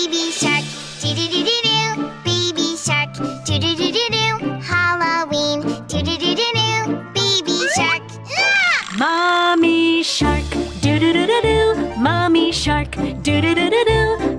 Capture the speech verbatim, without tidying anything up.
Baby shark, doo-doo-doo-doo-doo. Baby shark, doo-doo-doo-doo-doo. Halloween, doo-doo-doo-doo-doo. Baby shark. Mommy shark, doo-doo-doo-doo-doo. Mommy shark, doo-doo-doo-doo-doo.